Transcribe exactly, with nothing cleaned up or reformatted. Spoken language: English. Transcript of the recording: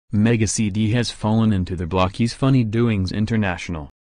Mega C D has fallen into the Blocky's Funny Doings International.